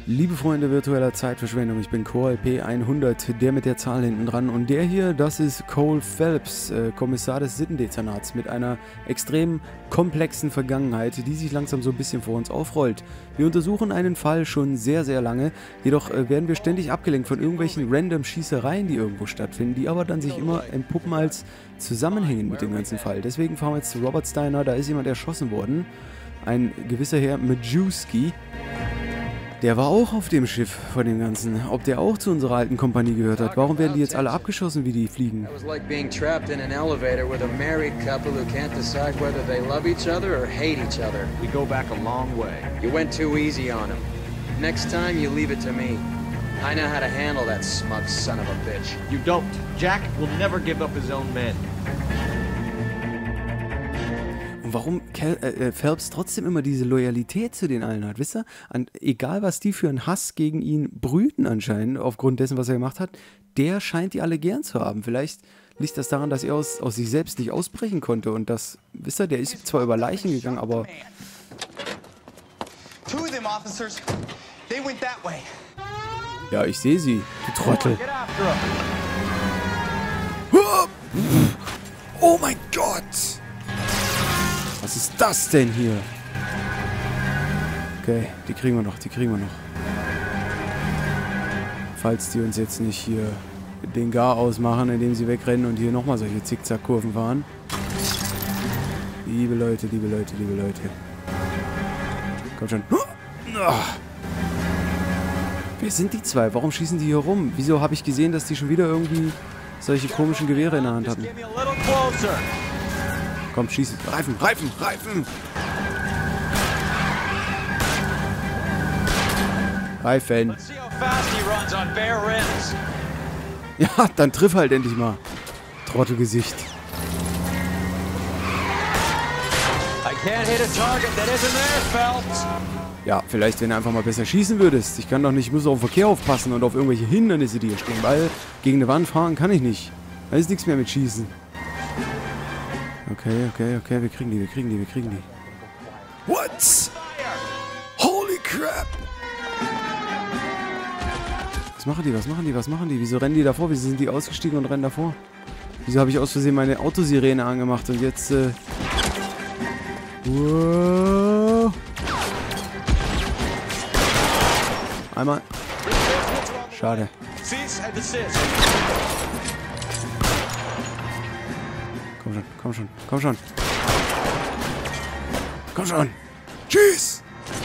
Liebe Freunde virtueller Zeitverschwendung, ich bin Cole P100, der mit der Zahl hinten dran, und der hier, das ist Cole Phelps, Kommissar des Sittendezernats mit einer extrem komplexen Vergangenheit, die sich langsam so ein bisschen vor uns aufrollt. Wir untersuchen einen Fall schon sehr, sehr lange, jedoch werden wir ständig abgelenkt von irgendwelchen random Schießereien, die irgendwo stattfinden, die aber dann sich immer entpuppen als zusammenhängen mit dem ganzen Fall. Deswegen fahren wir jetzt zu Robert Steiner, da ist jemand erschossen worden, ein gewisser Herr Majewski. Der war auch auf dem Schiff von dem Ganzen. Ob der auch zu unserer alten Kompanie gehört hat? Warum werden die jetzt alle abgeschossen, wie die fliegen? It was like being trapped in an elevator with a married couple who can't decide whether they love each other or hate each other. We go back a long way. You went too easy on him. Next time, you leave it to me. I know how to handle that smug son of a bitch. You don't. Jack will never give up his own men. Und warum Phelps trotzdem immer diese Loyalität zu den allen hat, wisst ihr? Egal, was die für einen Hass gegen ihn brüten anscheinend, aufgrund dessen, was er gemacht hat, der scheint die alle gern zu haben. Vielleicht liegt das daran, dass er aus sich selbst nicht ausbrechen konnte und das, wisst ihr, der ist zwar über Leichen gegangen, aber... Ja, ich sehe sie, du Trottel. Oh mein Gott! Was ist das denn hier? Okay, die kriegen wir noch, die kriegen wir noch. Falls die uns jetzt nicht hier den Gar ausmachen, indem sie wegrennen und hier nochmal solche Zickzackkurven fahren. Liebe Leute, liebe Leute, liebe Leute. Kommt schon. Wer sind die zwei? Warum schießen die hier rum? Wieso habe ich gesehen, dass die schon wieder irgendwie solche komischen Gewehre in der Hand hatten? Komm, schießen. Reifen, Reifen, Reifen! Reifen. Ja, dann triff halt endlich mal. Trottelgesicht. Ja, vielleicht, wenn du einfach mal besser schießen würdest. Ich kann doch nicht, ich muss auf den Verkehr aufpassen und auf irgendwelche Hindernisse, die hier stehen, weil gegen eine Wand fahren kann ich nicht. Da ist nichts mehr mit Schießen. Okay, okay, okay, wir kriegen die, wir kriegen die, wir kriegen die. What? Holy crap! Was machen die, was machen die, was machen die? Wieso rennen die davor? Wieso sind die ausgestiegen und rennen davor? Wieso habe ich aus Versehen meine Autosirene angemacht und jetzt, wow. Einmal. Schade. Komm schon, komm schon, komm schon. Komm schon. Tschüss.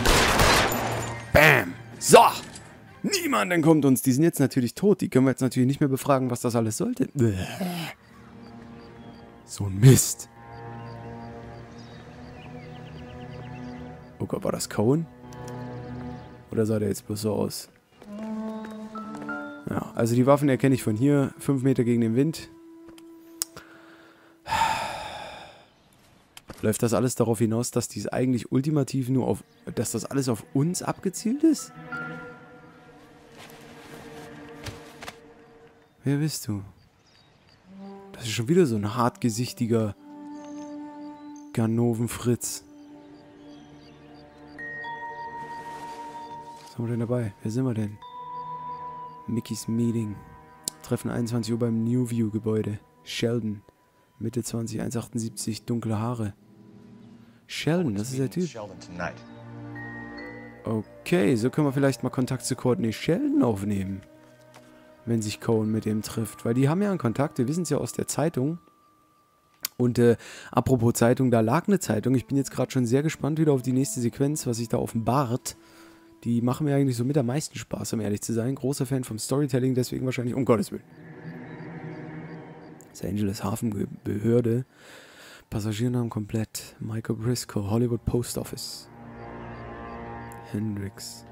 Bam. So. Niemand entkommt uns. Die sind jetzt natürlich tot. Die können wir jetzt natürlich nicht mehr befragen, was das alles sollte. So ein Mist. Oh Gott, war das Cohen? Oder sah der jetzt bloß so aus? Ja, also die Waffen erkenne ich von hier. 5 Meter gegen den Wind. Läuft das alles darauf hinaus, dass dies eigentlich ultimativ nur auf... dass das alles auf uns abgezielt ist? Wer bist du? Das ist schon wieder so ein hartgesichtiger Ganoven-Fritz. Was haben wir denn dabei? Wer sind wir denn? Mickey's Meeting. Treffen 21 Uhr beim New View Gebäude. Sheldon. Mitte 20, 1,78, dunkle Haare. Sheldon, das ist der Typ. Okay, so können wir vielleicht mal Kontakt zu Courtney Sheldon aufnehmen. Wenn sich Cohen mit ihm trifft. Weil die haben ja einen Kontakt, wir wissen es ja aus der Zeitung. Und apropos Zeitung, da lag eine Zeitung. Ich bin jetzt gerade schon sehr gespannt wieder auf die nächste Sequenz, was sich da offenbart. Die machen mir eigentlich so mit am meisten Spaß, um ehrlich zu sein. Großer Fan vom Storytelling, deswegen wahrscheinlich, um Gottes Willen. Los Angeles Hafenbehörde. Passagiernamen komplett. Michael Briscoe, Hollywood Post Office. Hendricks.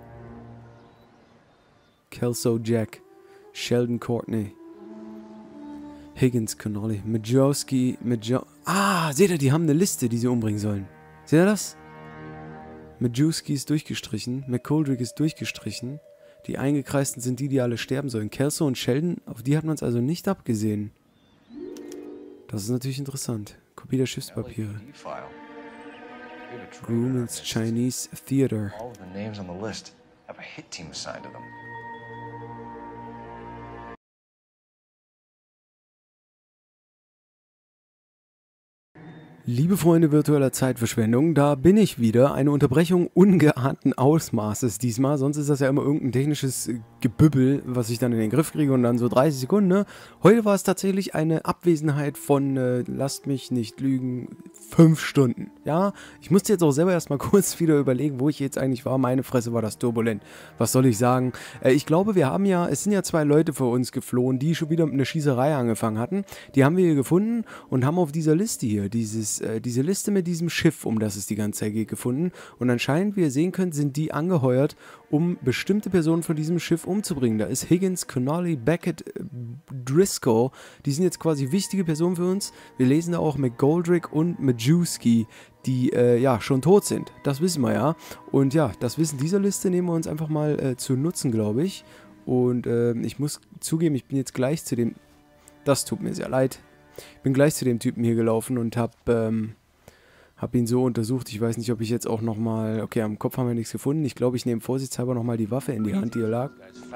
Kelso Jack. Sheldon Courtney. Higgins Connolly. Majewski. Seht ihr, die haben eine Liste, die sie umbringen sollen. Seht ihr das? Majewski ist durchgestrichen. McGoldrick ist durchgestrichen. Die Eingekreisten sind die alle sterben sollen. Kelso und Sheldon, auf die hat man es also nicht abgesehen. Das ist natürlich interessant. Kopie der Schiffspapiere. Grumman's Chinese Theater. All of the names on the list. have a hit team assigned to them. Liebe Freunde virtueller Zeitverschwendung, da bin ich wieder. Eine Unterbrechung ungeahnten Ausmaßes diesmal. Sonst ist das ja immer irgendein technisches Gebübbel, was ich dann in den Griff kriege und dann so 30 Sekunden. Ne? Heute war es tatsächlich eine Abwesenheit von, lasst mich nicht lügen, 5 Stunden. Ja, ich musste jetzt auch selber erstmal kurz wieder überlegen, wo ich jetzt eigentlich war. Meine Fresse war das turbulent. Was soll ich sagen? Ich glaube, es sind ja 2 Leute vor uns geflohen, die schon wieder mit einer Schießerei angefangen hatten. Die haben wir hier gefunden und haben auf dieser Liste hier diese Liste mit diesem Schiff, um das es die ganze Zeit geht, gefunden. Und anscheinend, wie ihr sehen könnt, sind die angeheuert, um bestimmte Personen von diesem Schiff umzubringen. Da ist Higgins, Connolly, Beckett, Driscoll. Die sind jetzt quasi wichtige Personen für uns. Wir lesen da auch McGoldrick und Majewski, die ja schon tot sind. Das wissen wir ja. Und ja, das Wissen dieser Liste nehmen wir uns einfach mal zu Nutzen, glaube ich. Und ich muss zugeben, ich bin jetzt gleich zu dem... Das tut mir sehr leid. Ich bin gleich zu dem Typen hier gelaufen und hab ihn so untersucht. Ich weiß nicht, ob ich jetzt auch nochmal... Okay, am Kopf haben wir nichts gefunden. Ich glaube, ich nehme vorsichtshalber nochmal die Waffe in die Hand, die hier lag.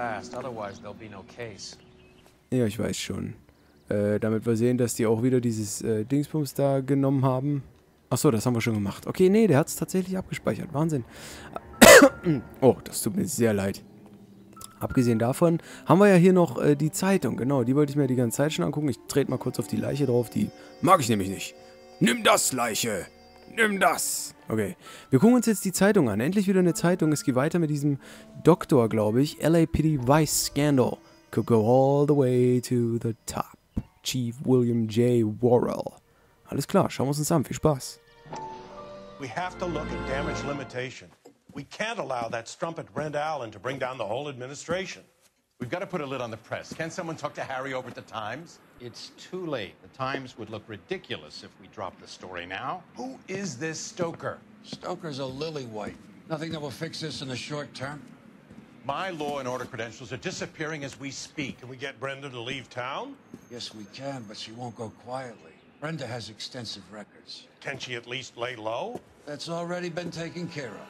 Ja, ich weiß schon. Damit wir sehen, dass die auch wieder dieses Dingsbums da genommen haben. Achso, das haben wir schon gemacht. Okay, nee, der hat es tatsächlich abgespeichert. Wahnsinn. Oh, das tut mir sehr leid. Abgesehen davon haben wir ja hier noch die Zeitung. Genau, die wollte ich mir die ganze Zeit schon angucken. Ich trete mal kurz auf die Leiche drauf. Die mag ich nämlich nicht. Nimm das, Leiche! Nimm das! Okay, wir gucken uns jetzt die Zeitung an. Endlich wieder eine Zeitung. Es geht weiter mit diesem Doktor, glaube ich. LAPD Vice Scandal. Could go all the way to the top. Chief William J. Worrell. Alles klar, schauen wir uns an. Viel Spaß. We have to look at damage limitation. We can't allow that strumpet Brenda Allen to bring down the whole administration. We've got to put a lid on the press. Can someone talk to Harry over at the Times? It's too late. The Times would look ridiculous if we dropped the story now. Who is this Stoker? Stoker's a lily-white. Nothing that will fix this in the short term. My law and order credentials are disappearing as we speak. Can we get Brenda to leave town? Yes, we can, but she won't go quietly. Brenda has extensive records. Can she at least lay low? That's already been taken care of.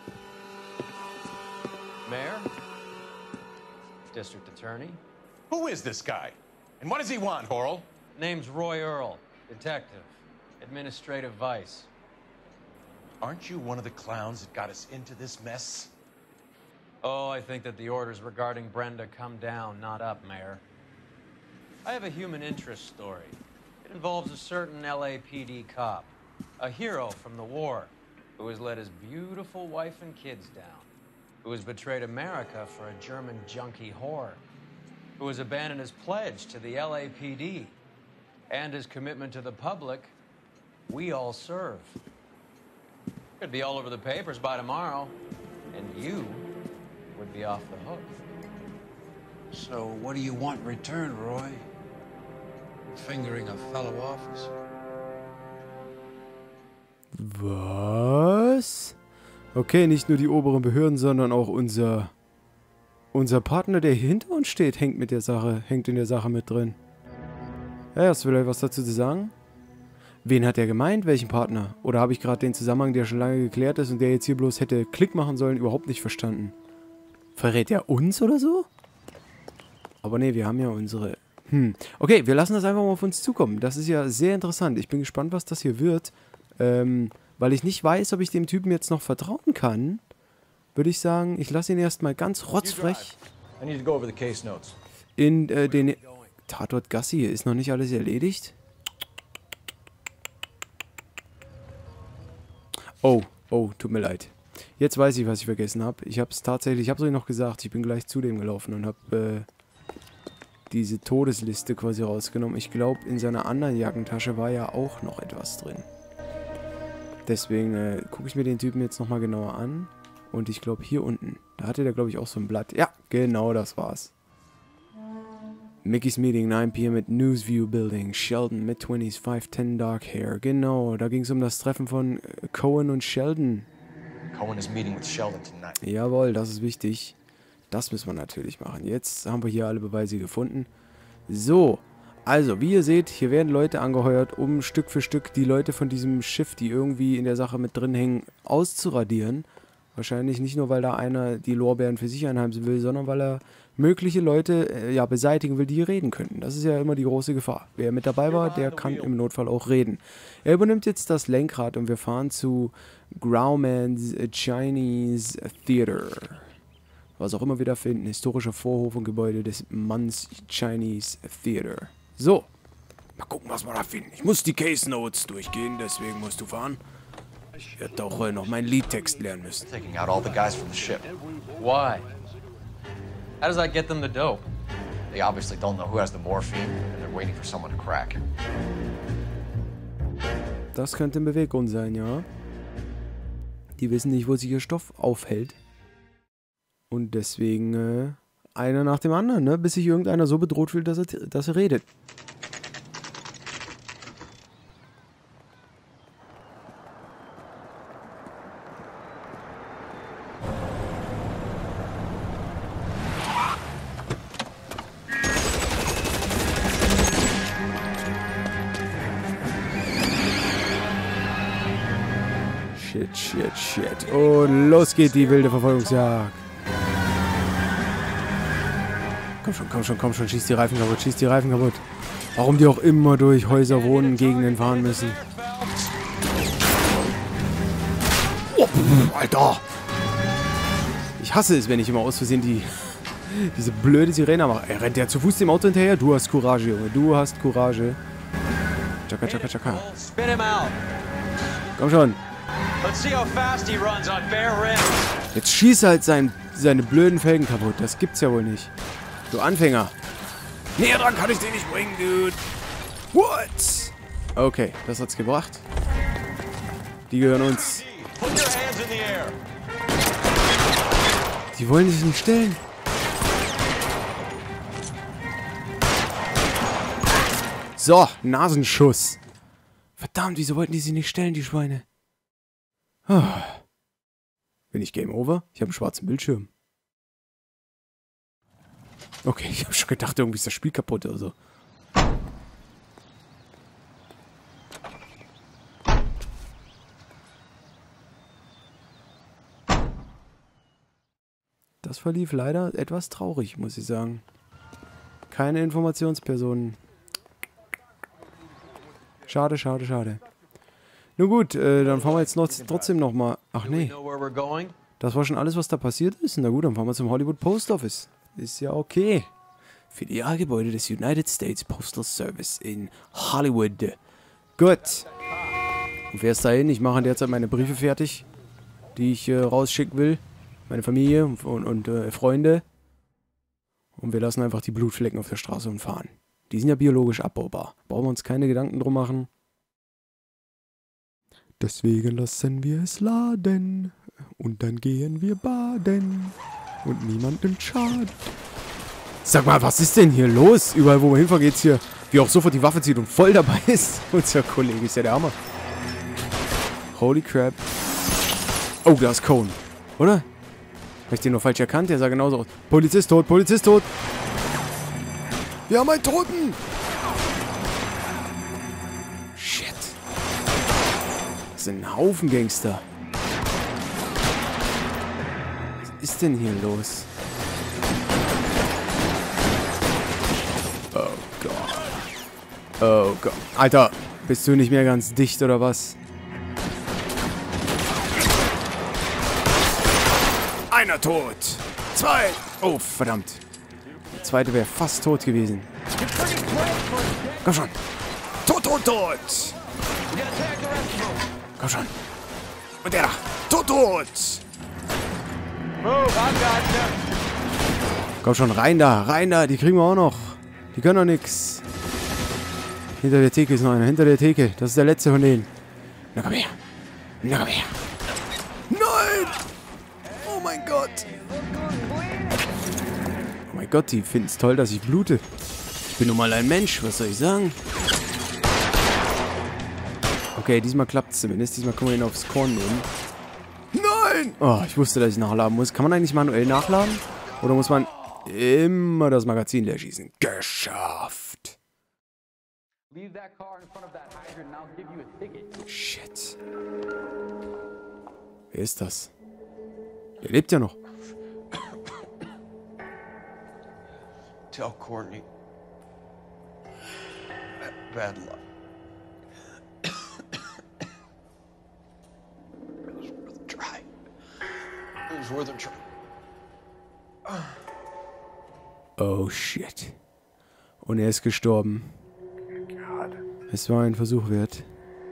Mayor? District Attorney? Who is this guy? And what does he want, Horrell? Name's Roy Earl, detective, administrative vice. Aren't you one of the clowns that got us into this mess? Oh, I think that the orders regarding Brenda come down, not up, Mayor. I have a human interest story. It involves a certain LAPD cop, a hero from the war, who has let his beautiful wife and kids down, who has betrayed America for a German junkie whore, who has abandoned his pledge to the LAPD and his commitment to the public. We all serve. Could be all over the papers by tomorrow, and you would be off the hook. So what do you want in return, Roy? Fingering a fellow officer? Was? Okay, nicht nur die oberen Behörden, sondern auch unser Partner, der hier hinter uns steht, hängt in der Sache mit drin. Ja, hast du vielleicht was dazu zu sagen? Wen hat er gemeint? Welchen Partner? Oder habe ich gerade den Zusammenhang, der schon lange geklärt ist und der jetzt hier bloß hätte Klick machen sollen, überhaupt nicht verstanden? Verrät er uns oder so? Aber nee, wir haben ja unsere... Okay, wir lassen das einfach mal auf uns zukommen. Das ist ja sehr interessant. Ich bin gespannt, was das hier wird. Weil ich nicht weiß, ob ich dem Typen jetzt noch vertrauen kann, würde ich sagen, ich lasse ihn erstmal ganz rotzfrech in den Tatort Gassi. Ist noch nicht alles erledigt? Oh, tut mir leid. Jetzt weiß ich, was ich vergessen habe. Ich habe es euch noch gesagt, ich bin gleich zu dem gelaufen und habe diese Todesliste quasi rausgenommen. Ich glaube, in seiner anderen Jackentasche war ja auch noch etwas drin. Deswegen gucke ich mir den Typen jetzt nochmal genauer an. Und ich glaube, hier unten, da hatte der, glaube ich, auch so ein Blatt. Ja, genau, das war's. Mickey's Meeting, 9 p.m. at Newsview Building. Sheldon, mid-20s, 5'10", dark hair. Genau, da ging es um das Treffen von Cohen und Sheldon. Cohen is meeting with Sheldon tonight. Jawohl, das ist wichtig. Das müssen wir natürlich machen. Jetzt haben wir hier alle Beweise gefunden. So, also, wie ihr seht, hier werden Leute angeheuert, um Stück für Stück die Leute von diesem Schiff, die irgendwie in der Sache mit drin hängen, auszuradieren. Wahrscheinlich nicht nur, weil da einer die Lorbeeren für sich einheimsen will, sondern weil er mögliche Leute ja beseitigen will, die reden könnten. Das ist ja immer die große Gefahr. Wer mit dabei war, der kann im Notfall auch reden. Er übernimmt jetzt das Lenkrad und wir fahren zu Grauman's Chinese Theater. Was auch immer wir da finden. Historischer Vorhof und Gebäude des Man's Chinese Theater. So. Mal gucken, was wir da finden. Ich muss die Case Notes durchgehen, deswegen musst du fahren. Ich werde auch noch meinen Liedtext lernen müssen. Taking out all the guys from the ship. Why? How does that get them the dope? They obviously don't know who has the morphine, and they're waiting for someone to crack it. Das könnte ein Beweggrund sein, ja. Die wissen nicht, wo sich ihr Stoff aufhält. Und deswegen einer nach dem anderen, ne? Bis sich irgendeiner so bedroht fühlt, dass er redet. Shit. Und los geht die wilde Verfolgungsjagd. Komm schon, schieß die Reifen kaputt. Warum die auch immer durch Häuser, Wohnen, Gegenden fahren müssen. Oh, Alter! Ich hasse es, wenn ich immer aus Versehen diese blöde Sirene mache. Er rennt ja zu Fuß dem Auto hinterher. Du hast Courage, Junge. Du hast Courage. Chaka. Spit him out. Komm schon. Let's see how fast he runs on bare rims. Jetzt schieß halt seine blöden Felgen kaputt. Das gibt's ja wohl nicht. Du Anfänger. Näher dran kann ich den nicht bringen, Dude. What? Okay, das hat's gebracht. Die gehören uns. Put your hands in the air. Die wollen sich nicht stellen. So, Nasenschuss. Verdammt, wieso wollten die sich nicht stellen, die Schweine? Bin ich Game Over? Ich habe einen schwarzen Bildschirm. Okay, ich habe schon gedacht, irgendwie ist das Spiel kaputt oder so. Das verlief leider etwas traurig, muss ich sagen. Keine Informationspersonen. Schade. Nun gut, dann fahren wir jetzt trotzdem noch mal. Ach nee. Das war schon alles, was da passiert ist. Na gut, dann fahren wir zum Hollywood Post Office. Ist ja okay. Filialgebäude des United States Postal Service in Hollywood. Gut. Du fährst dahin. Ich mache derzeit meine Briefe fertig, die ich rausschicken will. Meine Familie und Freunde. Und wir lassen einfach die Blutflecken auf der Straße und fahren. Die sind ja biologisch abbaubar. Brauchen wir uns keine Gedanken drum machen. Deswegen lassen wir es laden. Und dann gehen wir baden. Und niemandem schaden. Sag mal, was ist denn hier los? Überall, wo wir hinfahren, geht's hier. Wie auch sofort die Waffe zieht und voll dabei ist. Unser Kollege ist ja der Hammer. Holy crap. Oh, da ist Cone. Oder? Habe ich den nur falsch erkannt? Der sah genauso aus. Polizist tot, Polizist tot. Wir haben einen Toten. Shit. Das sind ein Haufen Gangster. Was ist denn hier los? Oh Gott. Alter, bist du nicht mehr ganz dicht oder was? Einer tot. Zwei. Oh, verdammt. Der zweite wäre fast tot gewesen. Komm schon. Tot. Komm schon. Und der da. Tot. Komm schon, rein da. Die kriegen wir auch noch. Die können doch nix. Hinter der Theke ist noch einer. Hinter der Theke. Das ist der letzte von denen. Na komm her. Nein! Oh mein Gott. Oh mein Gott, die finden es toll, dass ich blute. Ich bin nun mal ein Mensch. Was soll ich sagen? Okay, diesmal klappt es zumindest. Diesmal können wir ihn aufs Korn nehmen. Nein! Oh, ich wusste, dass ich nachladen muss. Kann man eigentlich manuell nachladen? Oder muss man immer das Magazin leer schießen? Geschafft! Shit. Wer ist das? Er lebt ja noch. Tell Courtney. Bad luck. It was worth a try. It was worth a try. Oh shit. Und er ist gestorben. Es war ein Versuch wert.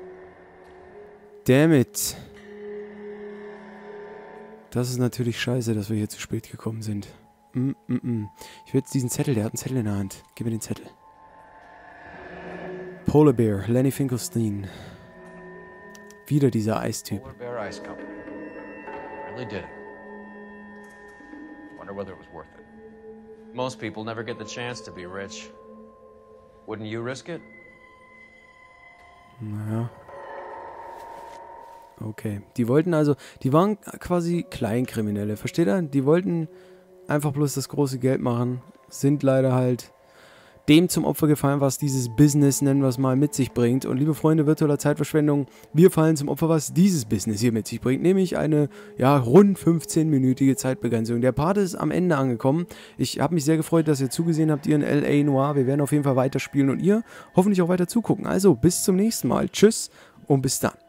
Damn it. Das ist natürlich scheiße, dass wir hier zu spät gekommen sind. Ich will jetzt diesen Zettel, der hat einen Zettel in der Hand. Gib mir den Zettel. Polar Bear, Lenny Finkelstein. Wieder dieser Eistyp. Polar Bear Ice Company. Really did it. Wonder whether it was worth it. Most people never get the chance to be rich. Wouldn't you risk it? Naja. Okay. Die wollten also, die waren quasi Kleinkriminelle, versteht ihr? Die wollten einfach bloß das große Geld machen, sind leider halt dem zum Opfer gefallen, was dieses Business, nennen wir es mal, mit sich bringt. Und liebe Freunde virtueller Zeitverschwendung, wir fallen zum Opfer, was dieses Business hier mit sich bringt, nämlich eine, ja, rund 15-minütige Zeitbegrenzung. Der Part ist am Ende angekommen. Ich habe mich sehr gefreut, dass ihr zugesehen habt, ihr in L.A. Noire. Wir werden auf jeden Fall weiterspielen und ihr hoffentlich auch weiter zugucken. Also, bis zum nächsten Mal. Tschüss und bis dann.